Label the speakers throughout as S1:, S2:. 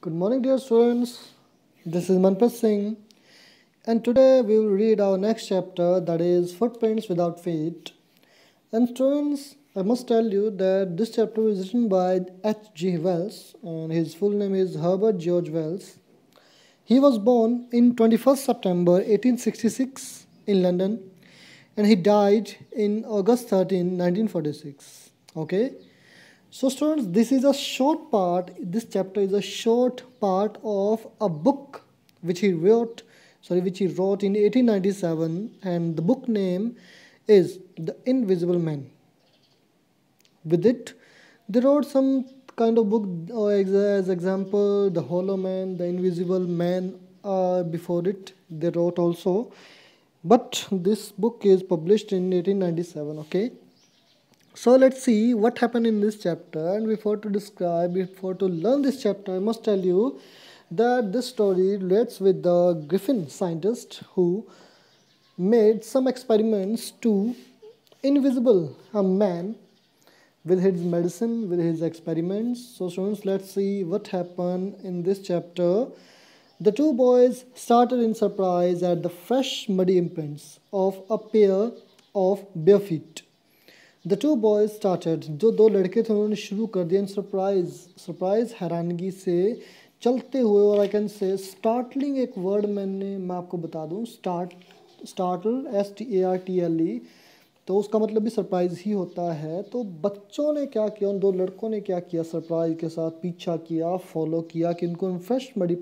S1: Good morning, dear students. This is Manpreet Singh, and today we will read our next chapter, that is Footprints Without Feet. And students, I must tell you that this chapter is written by H.G. Wells, and his full name is Herbert George Wells. He was born in 21st September 1866 in London, and he died in August 13, 1946. Okay. So students, this is a short part, this chapter is a short part of a book which he wrote in 1897, and the book name is The Invisible Man. With it, they wrote some kind of book as example, The Hollow Man, The Invisible Man, before it they wrote also. But this book is published in 1897, okay. So let's see what happened in this chapter, and before to learn this chapter, I must tell you that this story relates with the Griffin scientist who made some experiments to invisible a man with his medicine, with his experiments. So students, let's see what happened in this chapter. The two boys started in surprise at the fresh muddy imprints of a pair of bare feet. The two boys started, जो दो लड़के थे उन्होंने शुरू कर दिया surprise हैरानगी से चलते हुए, और आई कैन से स्टार्टलिंग एक वर्ड मैं आपको बता दूं, स्टार्टल STARTLE, तो उसका मतलब भी सरप्राइज ही होता है। तो बच्चों ने क्या किया, उन दो लड़कों ने क्या किया, सरप्राइज के साथ पीछा किया, फॉलो किया कि इनको फ्रेश मडी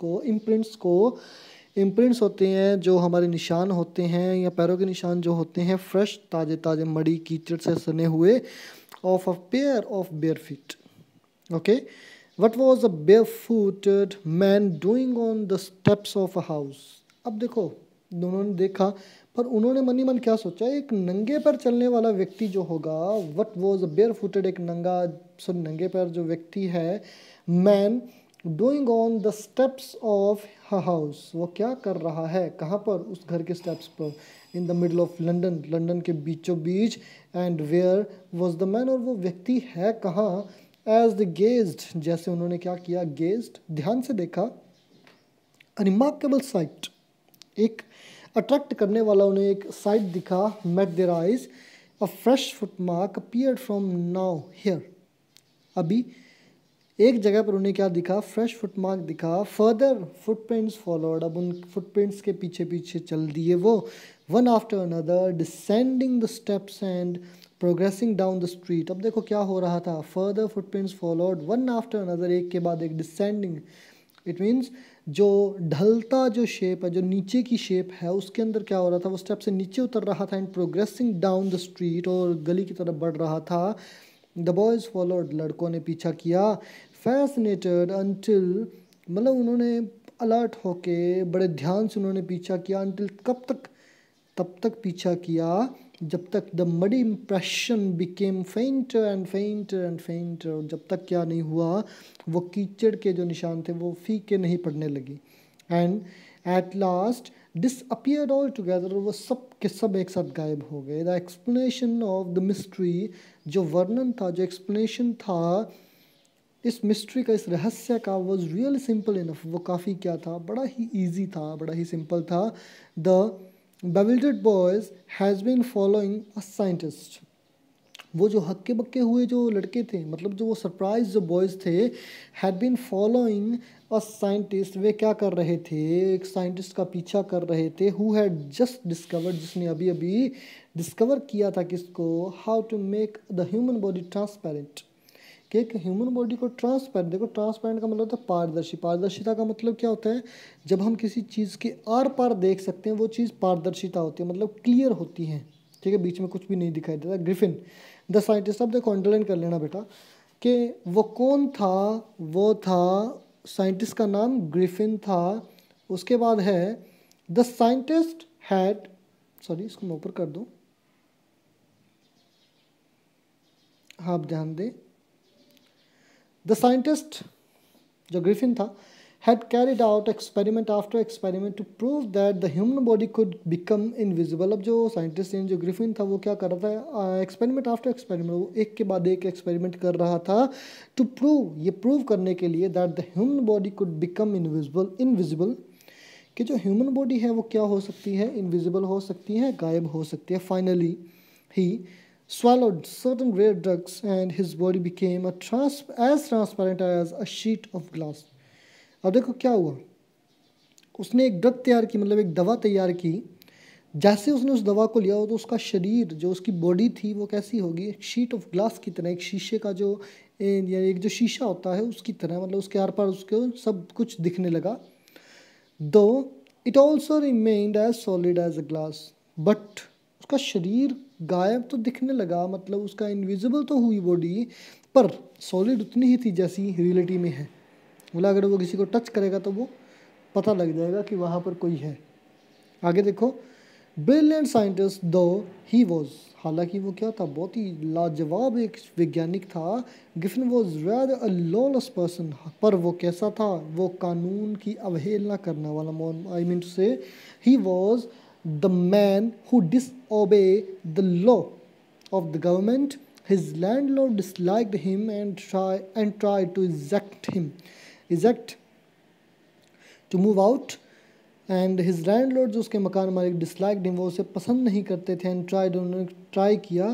S1: इम्प्रिंट्स होते हैं जो हमारे निशान होते हैं या पैरों के निशान जो होते हैं, फ्रेश ताजे मड़ी कीचड़ से सने हुए, of a pair of bare feet. Okay, what was a bare footed man doing on the steps of a house. अब देखो, दोनों ने देखा, पर उन्होंने मन ही मन क्या सोचा, एक नंगे पैर चलने वाला व्यक्ति जो होगा, what was a bare footed, एक नंगे पैर जो व्यक्ति है, man doing on the steps of a house, वो क्या कर रहा है, कहाँ पर, उस घर के स्टेप्स पर, in the middle of London के बीचों बीच। And where was the man, और वो व्यक्ति है कहाँ, एज द गेज्ड, जैसे उन्होंने क्या किया, गेज्ड, ध्यान से देखा, अ रिमार्केबल साइट, एक अट्रैक्ट करने वाला उन्हें एक साइट दिखा, met their eyes, a fresh footmark appeared from nowhere, अभी एक जगह पर उन्हें क्या दिखा, फ्रेश फुटमार्क दिखा। फर्दर फुटप्रिंट्स फॉलोड, अब उन फुटप्रिंट्स के पीछे पीछे चल दिए वो, one after another, descending the steps and progressing down the street. अब देखो क्या हो रहा था, further footprints followed, one after another, एक के बाद एक, डिसेंडिंग, इट मीन्स जो ढलता जो शेप है, जो नीचे की शेप है, उसके अंदर क्या हो रहा था, वो स्टेप से नीचे उतर रहा था, and progressing down the street, और गली की तरफ बढ़ रहा था। द बॉयज़ फॉलोड, लड़कों ने पीछा किया। फैसिनेटेड अंटिल, मतलब उन्होंने अलर्ट होके बड़े ध्यान से उन्होंने पीछा किया, अंटिल, कब तक, तब तक पीछा किया जब तक the muddy impression became fainter and fainter and fainter, और जब तक क्या नहीं हुआ, वो कीचड़ के जो निशान थे वो फीके नहीं पड़ने लगी। And at last disappeared altogether, वो सब के सब एक साथ गायब हो गए। The explanation of the mystery, जो वर्णन था, जो एक्सप्लेनेशन था इस मिस्ट्री का, इस रहस्य का, वॉज रियली सिंपल इनफ, वो काफ़ी क्या था, बड़ा ही ईजी था, बड़ा ही सिंपल था। The bewildered boys has been following a scientist, वो जो हक्के बक्के हुए जो लड़के थे, मतलब जो वो सरप्राइज जो बॉयज़ थे, had been following a scientist, वे क्या कर रहे थे, एक साइंटिस्ट का पीछा कर रहे थे, हु हैड जस्ट डिस्कवर्ड, जिसने अभी अभी डिस्कवर किया था किसको, how to make the human body transparent, कि एक ह्यूमन बॉडी को ट्रांसपेरेंट, देखो ट्रांसपेरेंट का मतलब होता है पारदर्शी, पारदर्शिता का मतलब क्या होता है, जब हम किसी चीज़ के आर पार देख सकते हैं, वो चीज़ पारदर्शिता होती है, मतलब क्लियर होती है, ठीक है, बीच में कुछ भी नहीं दिखाई देता। ग्रिफिन द साइंटिस्ट, अब देखो अंडरलाइन कर लेना बेटा, कि वो कौन था, वो था साइंटिस्ट का नाम ग्रिफिन था। उसके बाद है द साइंटिस्ट हैड, सॉरी इसको मैं ऊपर कर दूँ, हाँ आप ध्यान दें, द साइंटिस्ट जो ग्रिफिन था, had carried out experiment after experiment to prove that the human body could become invisible. अब जो साइंटिस्ट हैं, जो ग्रिफिन था, वो क्या कर रहा था, एक्सपेरिमेंट आफ्टर एक्सपेरिमेंट, वो एक के बाद एक एक्सपेरिमेंट कर रहा था टू प्रूव, ये प्रूव करने के लिए that the human body could become invisible, कि जो ह्यूमन बॉडी है वो क्या हो सकती है, इनविजिबल हो सकती है, गायब हो सकती है. Finally he swallowed certain rare drugs and his body became as transparent as a sheet of glass. अब देखो क्या हुआ, उसने एक ड्रग तैयार की, मतलब एक दवा तैयार की. जैसे उसने उस दवा को लिया हो तो उसका शरीर, जो उसकी बॉडी थी, वो कैसी होगी, एक शीट ऑफ ग्लास की तरह, एक शीशे का जो या एक जो शीशा होता है उसकी तरह, मतलब उसके आर पार उसको सब कुछ दिखने लगा. Though it also remained as solid as a glass, but उसका शरीर गायब तो दिखने लगा, मतलब उसका इनविजिबल तो हुई बॉडी, पर सॉलिड उतनी ही थी जैसी रियलिटी में है. बोला अगर वो किसी को टच करेगा तो वो पता लग जाएगा कि वहाँ पर कोई है. आगे देखो, ब्रिलियंट साइंटिस्ट दो ही वॉज, हालांकि वो क्या था, बहुत ही लाजवाब एक वैज्ञानिक था. Griffin was rather a lawless person, पर वो कैसा था, वो कानून की अवहेलना करने वाला. आई mean to say he was the man who disobey the law of the government. His landlord disliked him and tried to eject to move out. And his landlord, जो उसके मकान मालिक, disliked him, वो उसे पसंद नहीं करते थे. and उन्होंने ट्राई किया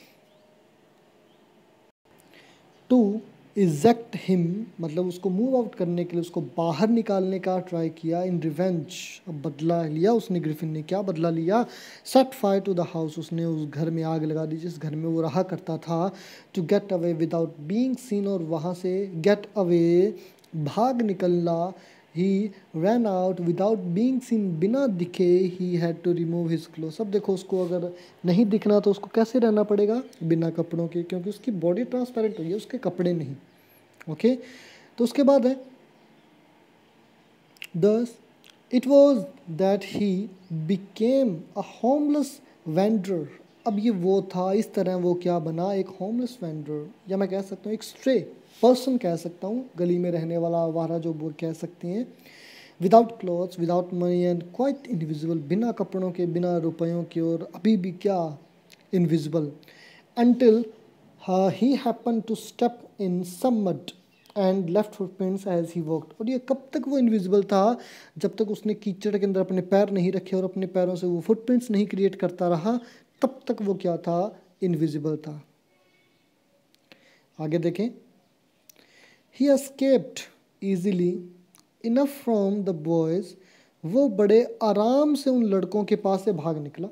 S1: to eject him, मतलब उसको मूव आउट करने के लिए, उसको बाहर निकालने का ट्राई किया. इन रिवेंज, अब बदला लिया उसने. ग्रिफिन ने क्या बदला लिया, set fire to the house, उसने उस घर में आग लगा दी जिस घर में वो रहा करता था. To get away without being seen, और वहाँ से गेट अवे, भाग निकलना. He ran out without being seen, बिना दिखे. He had to remove his clothes. अब देखो, उसको अगर नहीं दिखना तो उसको कैसे रहना पड़ेगा, बिना कपड़ों के, क्योंकि उसकी बॉडी ट्रांसपेरेंट हुई है, उसके कपड़े नहीं. ओके तो उसके बाद है thus it was that he became a homeless vendor. अब ये वो था, इस तरह वो क्या बना, एक होमलेस वेंडर, या मैं कह सकता हूँ एक स्ट्रे पर्सन कह सकता हूँ, गली में रहने वाला आवारा जो वो कह सकते हैं. Without clothes, without money and quite invisible, बिना कपड़ों के, बिना रुपयों के, और अभी भी क्या, invisible. until he happened to step in some mud and left footprints as he walked. और ये कब तक वो इनविजिबल था, जब तक उसने कीचड़ के अंदर अपने पैर नहीं रखे और अपने पैरों से वो फुटप्रिंट्स नहीं क्रिएट करता रहा, तब तक वो क्या था, इनविजिबल था. आगे देखें, he escaped easily enough from the boys, वो बड़े आराम से उन लड़कों के पास से भाग निकला.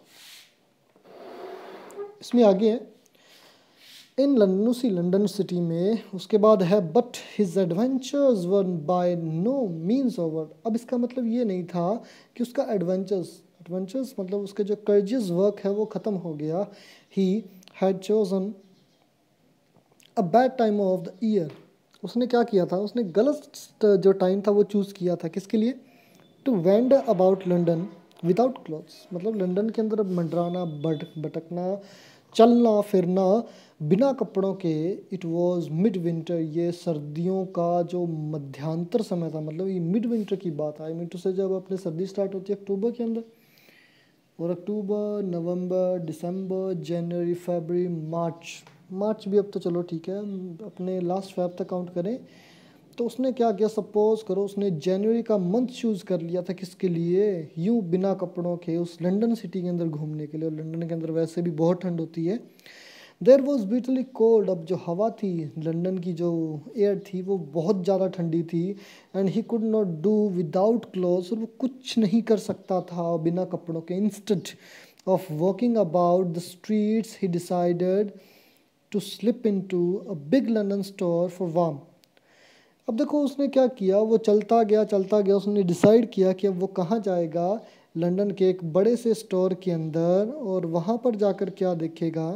S1: इसमें आगे है इन लंदन, उसी लंदन सिटी में. उसके बाद है but his adventures were by no means over. अब इसका मतलब ये नहीं था कि उसका एडवेंचर्स मतलब उसके जो कर्जियस वर्क है वो ख़त्म हो गया. He had chosen a bad time of the year. उसने क्या किया था, उसने गलत जो टाइम था वो चूज़ किया था. किसके लिए, to wend about London without clothes, मतलब लंदन के अंदर मंडराना, भटकना, चलना फिरना बिना कपड़ों के. इट वॉज मिड विंटर, ये सर्दियों का जो मध्यांतर समय था, मतलब ये मिड विंटर की बात है. आई मीन टू से जब अपने सर्दी स्टार्ट होती है अक्टूबर के अंदर, और अक्टूबर, नवंबर, दिसंबर, जनवरी, फरवरी, मार्च भी अब तो चलो ठीक है, अपने लास्ट फेब तक काउंट करें. तो उसने क्या किया, सपोज करो उसने जनवरी का मंथ चूज़ कर लिया था. किसके लिए, यूँ बिना कपड़ों के उस लंदन सिटी के अंदर घूमने के लिए. और लंदन के अंदर वैसे भी बहुत ठंड होती है. देयर वॉज ब्यूटली कोल्ड, अब जो हवा थी, लंदन की जो एयर थी वो बहुत ज़्यादा ठंडी थी. And he could not do without clothes, और वो कुछ नहीं कर सकता था बिना कपड़ों के. Instead of walking about the streets he decided to slip into a big London store for warm. अब देखो उसने क्या किया, वो चलता गया, उसने डिसाइड किया कि अब वो कहाँ जाएगा, लंदन के एक बड़े से स्टोर के अंदर, और वहाँ पर जाकर क्या देखेगा,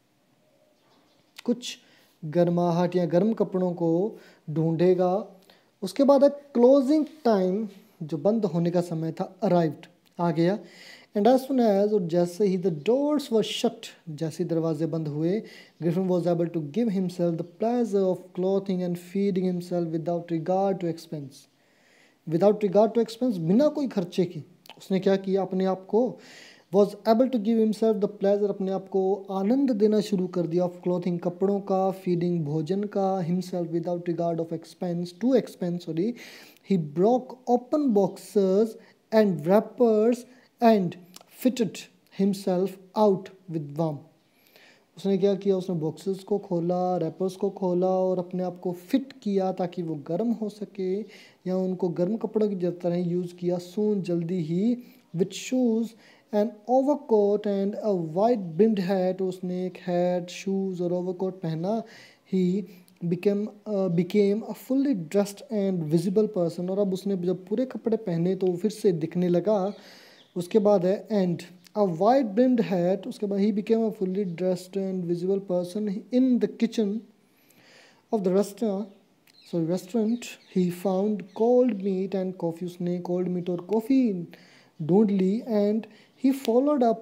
S1: कुछ गर्माहट या गर्म कपड़ों को ढूंढेगा. उसके बाद है क्लोजिंग टाइम, जो बंद होने का समय था, अराइव्ड, आ गया. एंड एज सुन एज, और जैसे ही द डोर्स वर शट, जैसे दरवाजे बंद हुए, Griffin was able to give himself the pleasure of clothing and feeding himself without regard to expense. Without regard to expense, बिना कोई खर्चे की उसने क्या किया, अपने आप को was able to give himself the pleasure, अपने आप को आनंद देना शुरू कर दिया, ऑफ क्लोथिंग, कपड़ों का, फीडिंग, भोजन का, himself without regard of expense to expense, sorry, he broke open boxes and wrappers and fitted himself out with warm. उसने क्या किया, उसने बॉक्सेस को खोला, रैपर्स को खोला और अपने आप को फिट किया ताकि वो गर्म हो सके, या उनको गर्म कपड़ों की तरह यूज़ किया। सून, जल्दी ही, with shoes and overcoat and a wide brimmed hat, उसने एक हैट, शूज़ और ओवरकोट पहना। He became a fully dressed and visible person, और अब उसने जब पूरे कपड़े पहने तो फिर से दिखने लगा। उसके बाद है and a wide brimmed hat, उसके बाद he became a fully dressed and visible person in the kitchen of the restaurant he found cold meat and coffee, उसने cold meat और coffee ढूंढ ली, and he followed up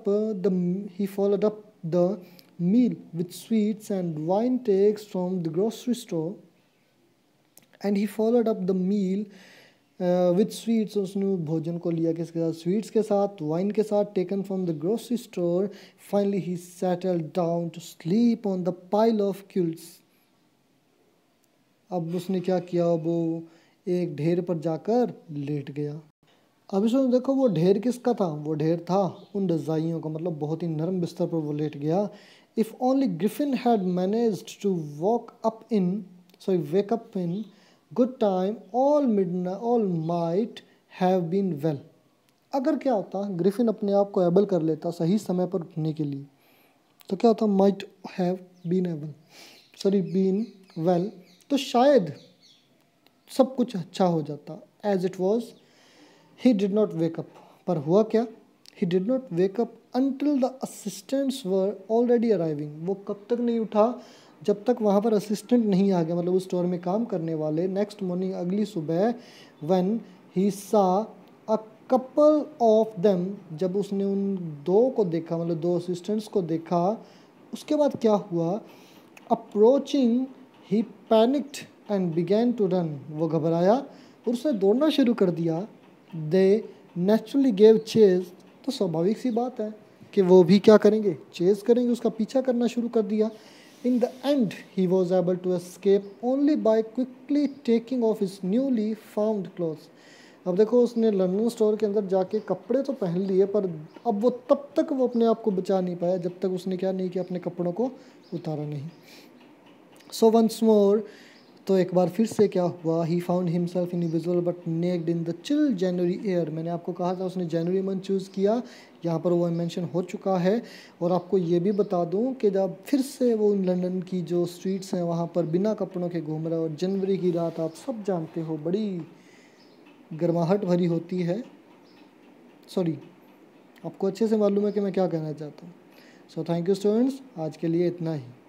S1: the meal with sweets and wine takes from the grocery store, and he followed up the meal with sweets, उसने भोजन को लिया किसके साथ, स्वीट्स के साथ, वाइन के साथ, taken from the grocery store. Finally he settled down to sleep on the pile of quilts. अब उसने क्या किया, वो एक ढेर पर जाकर लेट गया। अब इसमें देखो वो ढेर किसका था, वो ढेर था उन रजाइयों का, मतलब बहुत ही नरम बिस्तर पर वो लेट गया। If only Griffin had managed to wake up in good time, all might have been well. अगर क्या होता, ग्रिफिन अपने आप को एबल कर लेता सही समय पर उठने के लिए, तो क्या होता, माइट हैव बीन वेल, तो शायद सब कुछ अच्छा हो जाता। As it was he did not wake up, पर हुआ क्या, he did not wake up until the assistants were already arriving. वो कब तक नहीं उठा, जब तक वहाँ पर असिस्टेंट नहीं आ गया, मतलब उस स्टोर में काम करने वाले। नेक्स्ट मॉर्निंग, अगली सुबह, व्हेन ही सा अ कपल ऑफ देम, जब उसने उन दो को देखा, मतलब दो असिस्टेंट्स को देखा, उसके बाद क्या हुआ, approaching he panicked and began to run, वो घबराया और उसने दौड़ना शुरू कर दिया। दे नेचुरली गेव चेज, तो स्वाभाविक सी बात है कि वो भी क्या करेंगे, चेज करेंगे, उसका पीछा करना शुरू कर दिया। In the end, he was able to escape only by quickly taking off his newly found clothes. अब देखो उसने लंदन स्टोर के अंदर जाके कपड़े तो पहन लिए, पर अब वो तब तक वो अपने आप को बचा नहीं पाया जब तक उसने क्या नहीं किया, अपने कपड़ों को उतारा नहीं। So once more, तो एक बार फिर से क्या हुआ, he found himself invisible but naked in the chill January air. मैंने आपको कहा था उसने जनवरी मंथ चूज़ किया, यहाँ पर वो मेंशन हो चुका है। और आपको ये भी बता दूँ कि जब फिर से वो लंदन की जो स्ट्रीट्स हैं वहाँ पर बिना कपड़ों के घूम रहा है, और जनवरी की रात आप सब जानते हो बड़ी गर्माहट भरी होती है। सॉरी, आपको अच्छे से मालूम है कि मैं क्या कहना चाहता हूँ। सो थैंक यू स्टूडेंट्स, आज के लिए इतना ही।